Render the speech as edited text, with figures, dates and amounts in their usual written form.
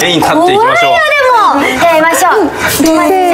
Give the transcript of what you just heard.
絵に立っていきましょう。 でもやりましょう。